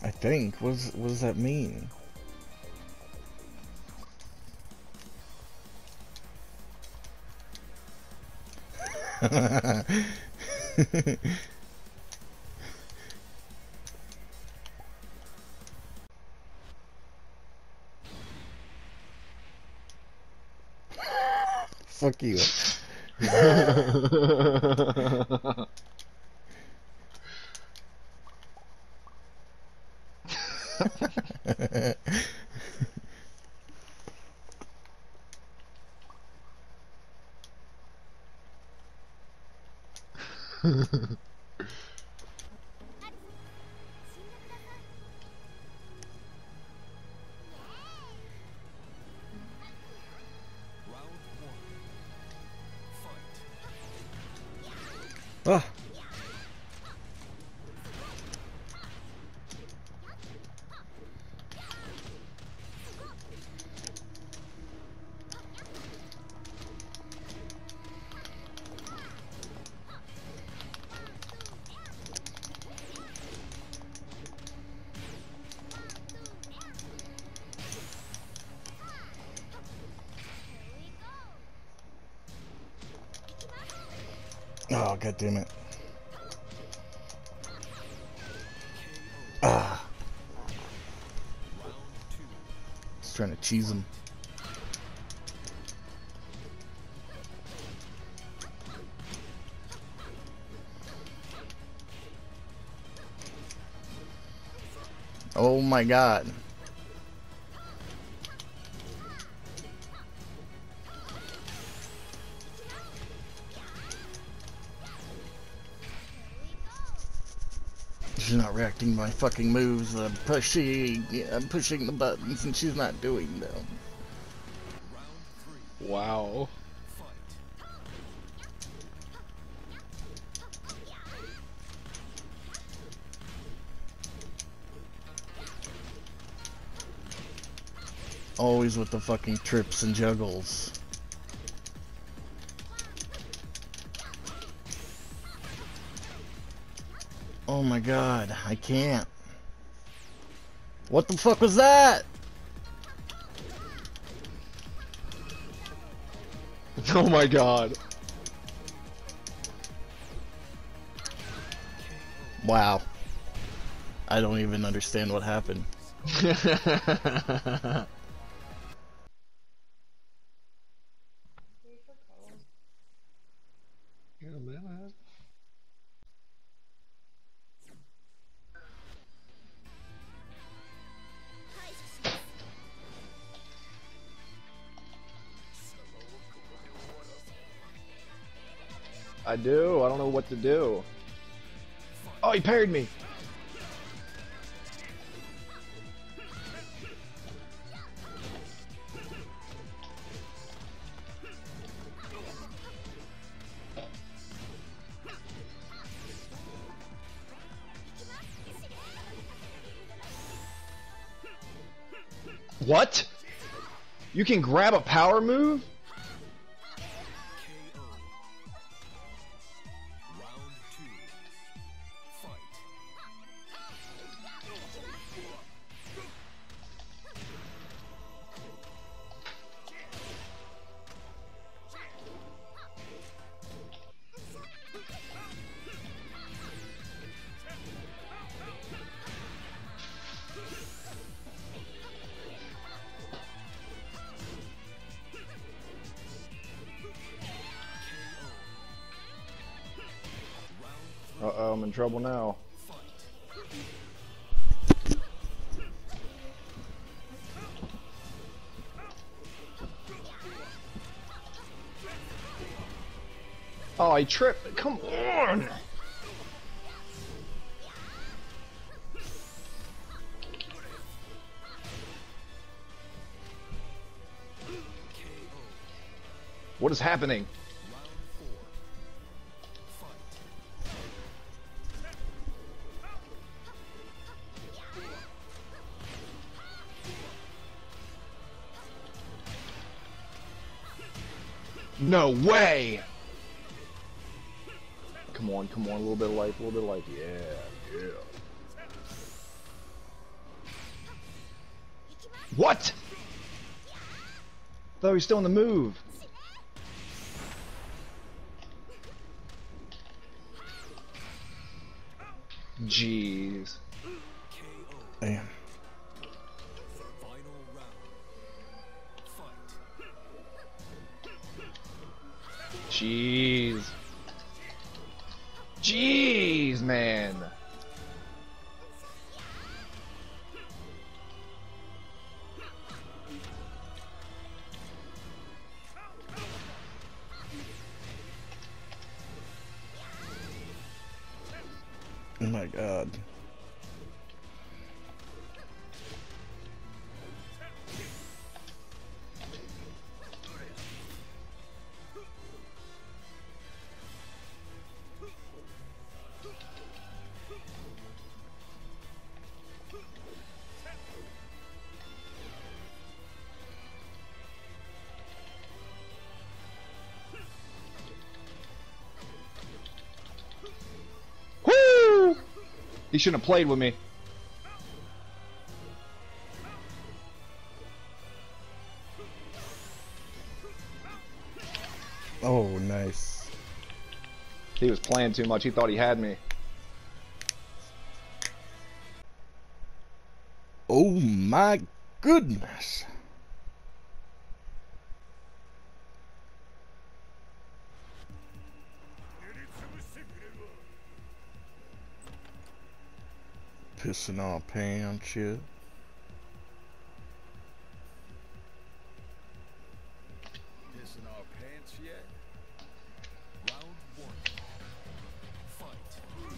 I think. What does that mean? Fuck you. Ah. Oh, god damn it. Ah. Just trying to cheese him. Oh my god. She's not reacting to my fucking moves. I'm pushing the buttons and she's not doing them. Wow. Always with the fucking trips and juggles. Oh my god, I can't. What the fuck was that? Oh my god. Wow. I don't even understand what happened. Yeah, man. I do. I don't know what to do. Oh, he parried me. What? You can grab a power move? Uh-oh, I'm in trouble now. Oh, I tripped. Come on! What is happening? No way! Come on, a little bit of life, yeah, yeah. What? Thought he was still in the move. Jeez. Damn. Jeez. Jeez, man. Oh my god. Woo! He shouldn't have played with me. Oh, nice. He was playing too much. He thought he had me. Oh my goodness. Pissing our pants yet? Pissing our pants yet? Round one. Fight.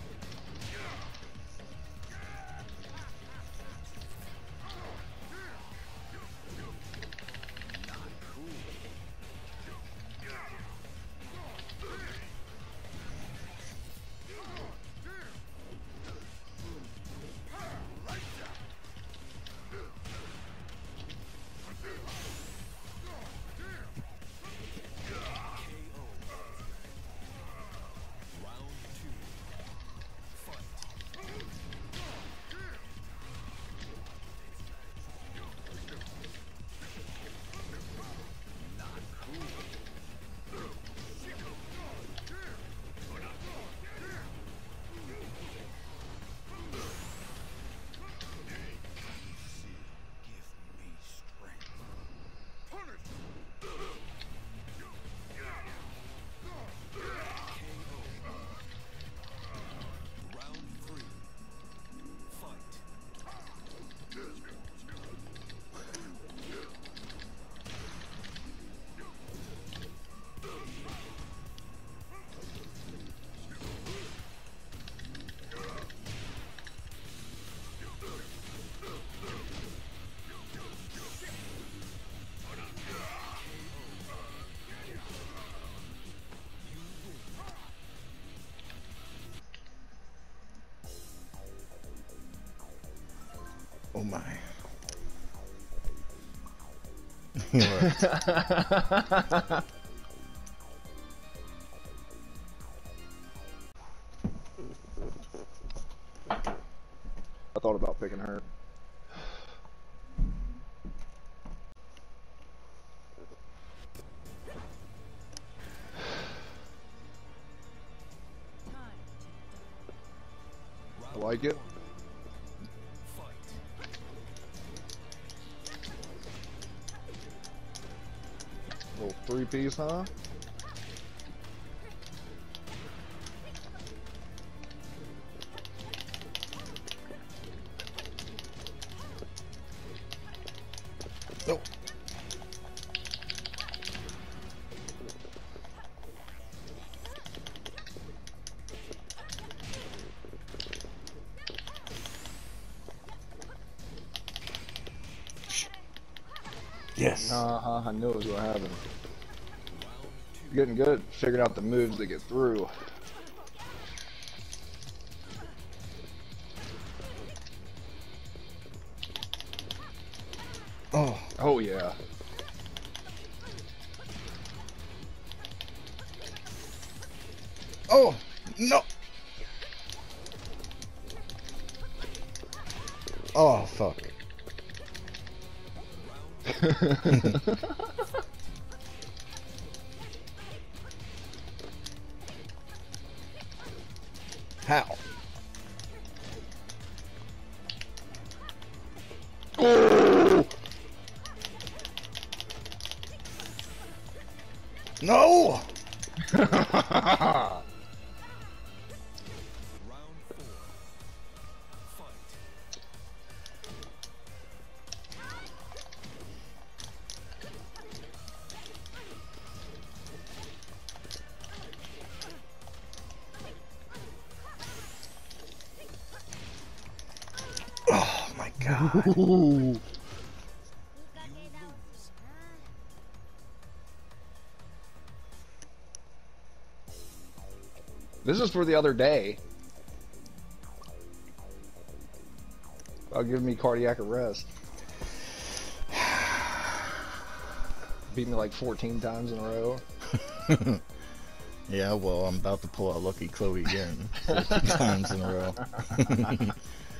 Not cool. Oh my. He left. I thought about picking her. I like it. Little three-piece, huh? Oh. Yes. I knew it was gonna happen. Getting good at figuring out the moves to get through. Oh. Oh yeah. Oh no. Oh fuck. How? Oh! No! Round 4. Fight. Oh my god. Ooh. This is for the other day. I'll give me cardiac arrest. Beat me like 14 times in a row. Yeah, well, I'm about to pull out Lucky Chloe again 14 times in a row.